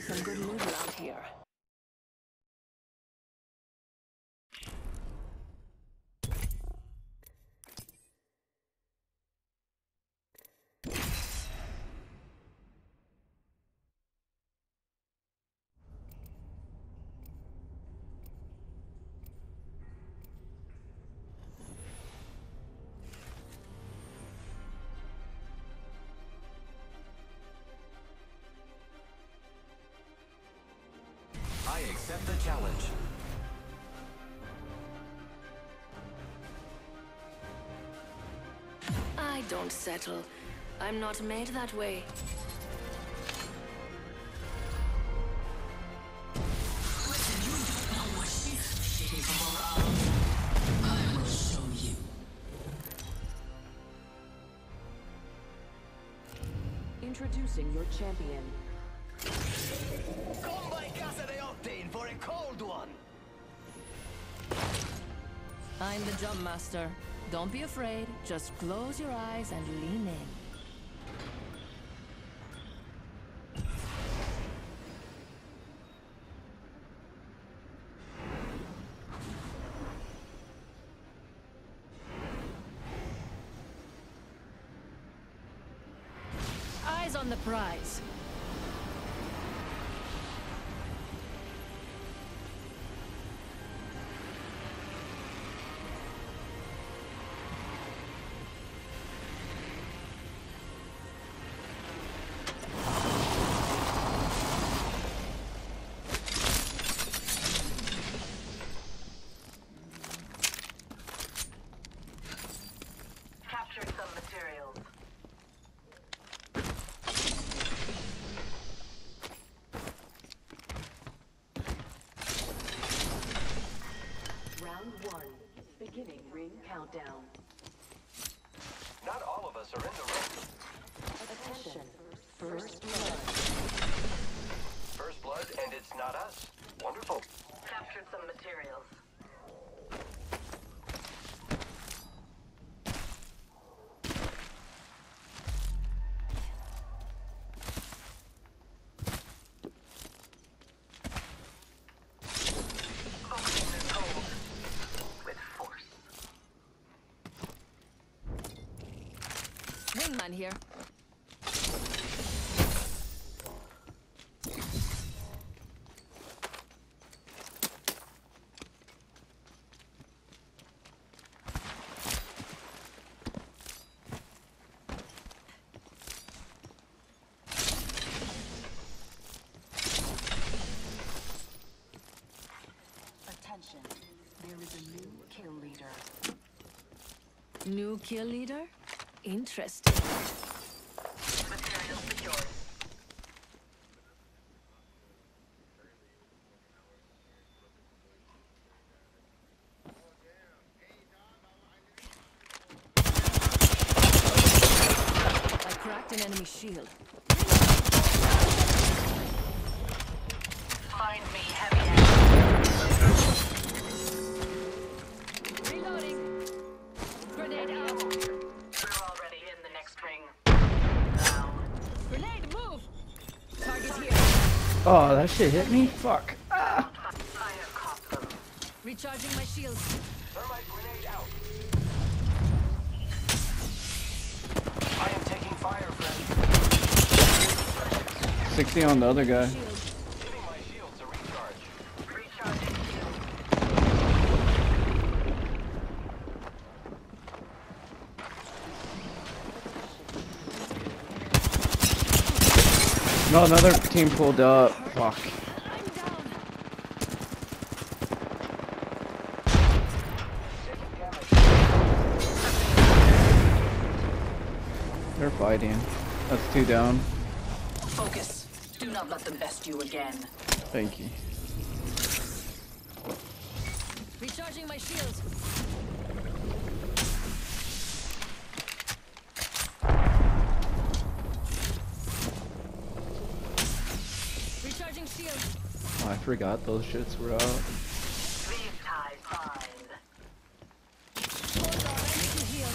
see some good loot around here. I accept the challenge. I don't settle. I'm not made that way. Listen, you don't know what she's capable of. I will show you. Introducing your champion. Come by Casa de Octane for a cold one. I'm the jump master. Don't be afraid. Just close your eyes and lean in. Eyes on the prize. Captured some materials. Round 1. Beginning ring countdown. Not all of us are in the ring. Attention. First blood. First blood, and it's not us. Wonderful. Captured some materials. Focusing this hold with force. Wingman here. Attention. There is a new kill leader. New kill leader? Interesting. Materials secured. I cracked an enemy shield. Find me heavy ammo. Reloading. Grenade out. We're already in the next ring. Now. Grenade, move! Target here. Oh, that shit hit me? Fuck. Ah. I have caught them. Recharging my shields. Thermite grenade out. I am taking fire, friend. 60 on the other guy. Shield. Giving my shields a recharge. Recharging shield. No, another team pulled up. Fuck. I'm down. They're fighting. That's 2 down. Focus. Do not let them best you again. Thank you. Recharging my shields. Recharging shields. Oh, I forgot those shits were out. These ties bind. Hold on, I need to heal.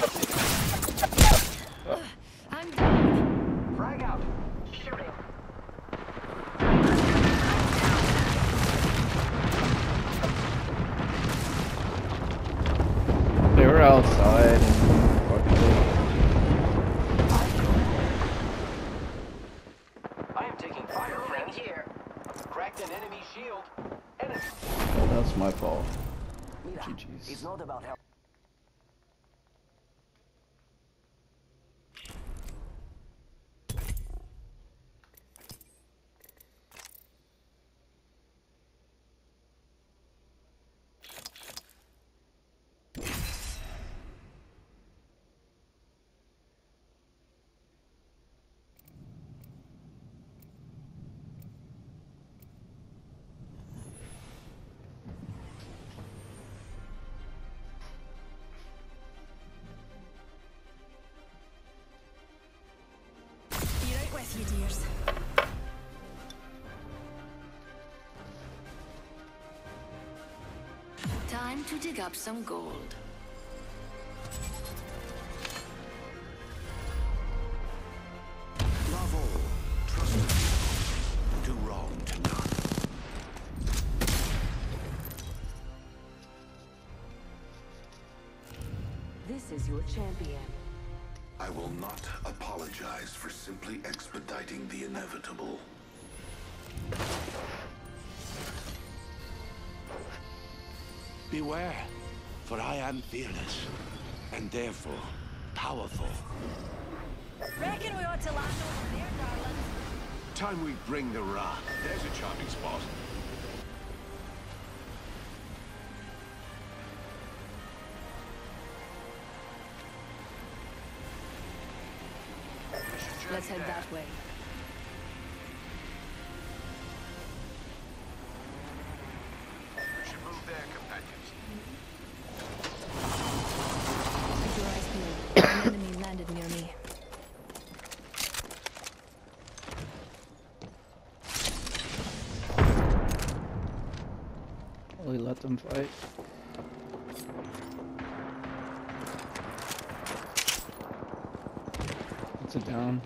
I'm down. Frag out. Shooting. my fault. Mira, GG's. it's not about help. Be right with you, dears. Time to dig up some gold. Love all, trust me, do wrong to none. This is your champion. I will not apologize for simply expediting the inevitable. Beware, for I am fearless, and therefore powerful. Reckon we ought to land over there, darling. Time we bring the wrath. There's a charming spot. Let's head that way. We should move there, companions. Keep your eyes peeled. An enemy landed near me. Really let them fight. It's a down.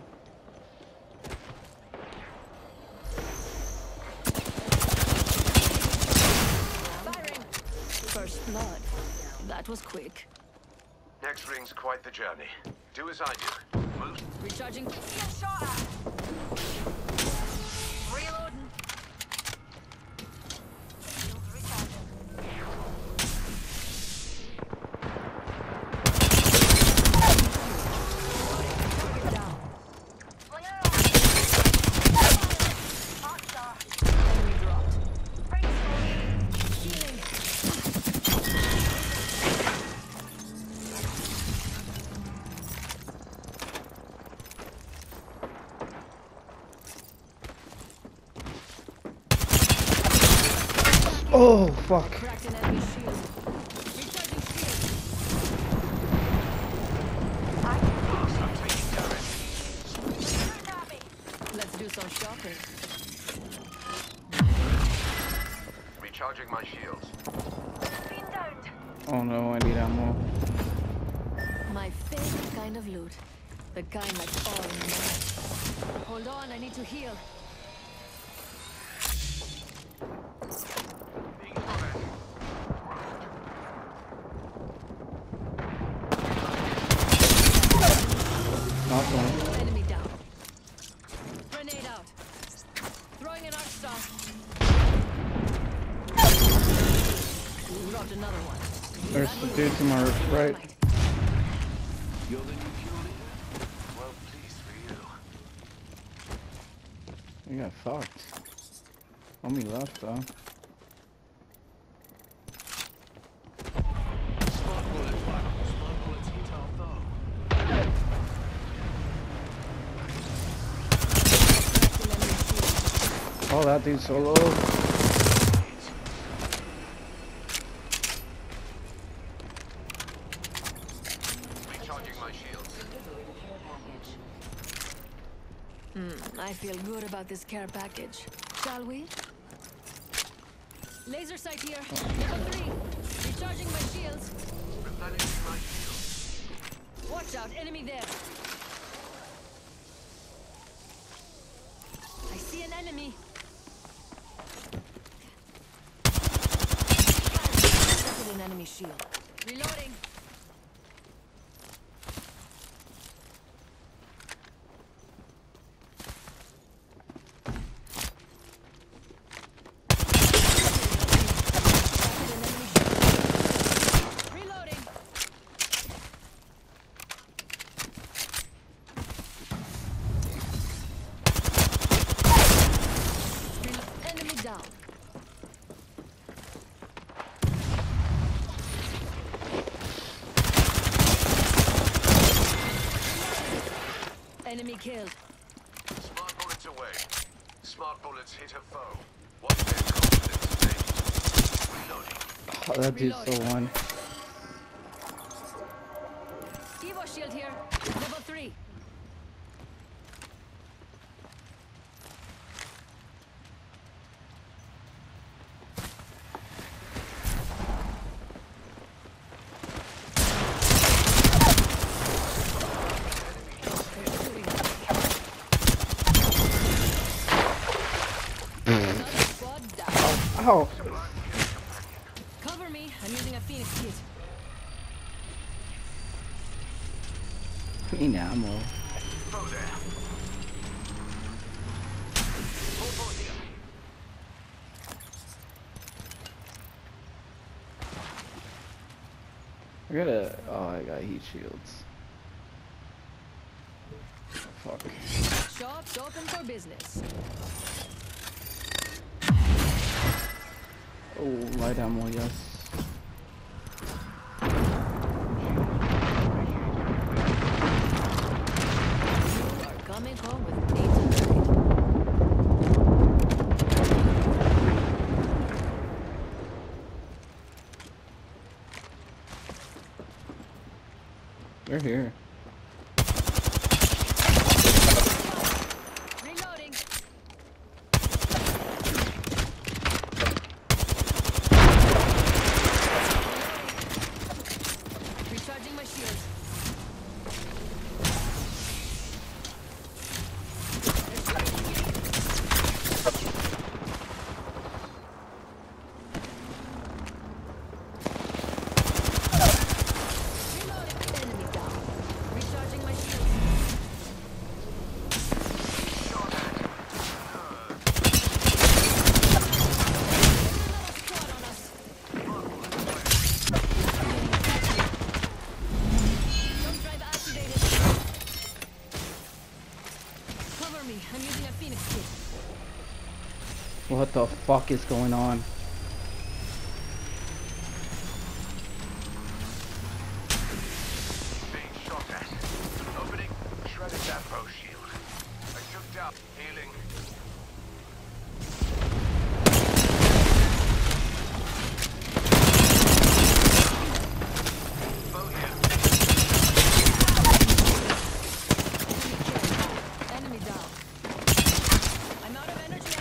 Firing! First blood. That was quick. Next ring's quite the journey. Do as I do. Move. Recharging. Get shot at. Reloading. Shields recharging. Target down. Fling it out. Hot star. Enemy dropped. Bring it slowly. Healing. Oh fuck! Cracked an enemy shield. Recharging shield. Shoot at me. Let's do some shopping. Recharging my shields. Been downed. Oh no, I need ammo. My favorite kind of loot. The kind that's all in one. Hold on, I need to heal. Being spotted. Not one. Enemy down. Grenade out. Throwing an arc star. Dropped another one. There's the dude to my right. Dynamite. You're the new kill leader? Well, pleased for you. You got fucked. Homie left though. Smart bullets, Michael. Smart bullets hit our foe. Cracked an enemy shield. Oh, that dude's so low. Recharging my shields. I feel good about this care package. Shall we? Laser sight here. Level 3. Recharging my shields. Replenishing my shields. Watch out, enemy there. I see an enemy. An enemy shield. Reloading. Enemy killed. Smart bullets away. Smart bullets hit a foe. Watch their confidence fade. Reloading. Oh, that dude's still one. Evo shield here. Level 3. Ow! Cover me. I'm using a Phoenix kit. Need ammo. Foe there. Hold here. I gotta. Oh, I got heat shields. Fuck. Shops open for business. Oh, light ammo, yes. You are coming home with 800. They're here. Reloading. Recharging my shields. Reloading. Enemy down. Recharging my shields. Another squad on us. Jump drive activated. Cover me. I'm using a Phoenix kit. What the fuck is going on? Being shot at. Opening. Shredded that bow shield. I took down. Healing. Foe here. Enemy down. I'm out of energy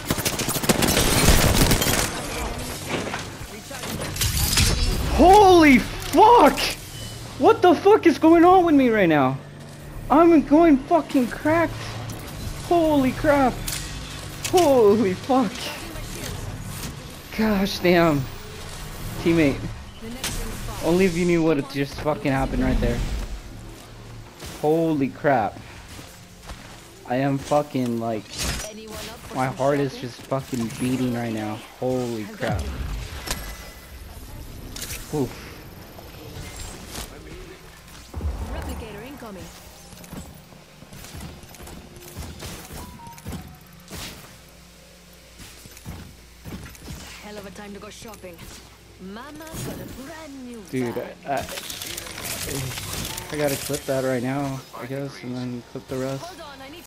ammo. Recharging. Activating. Holy fuck! What the fuck is going on with me right now? I'm going fucking cracked. Holy crap. Holy fuck. Recharging my shields. Gosh damn. Teammate, The next ring's far. only if you knew what just fucking happened right there. Holy crap. I am fucking like, Anyone up for my some heart is shopping? just fucking beating right now. Holy I've got crap. you. Oof. Replicator incoming. Hell of a time to go shopping. Mama's got a brand new Dude, bag. I gotta clip that right now, I guess, and then clip the rest. Hold on.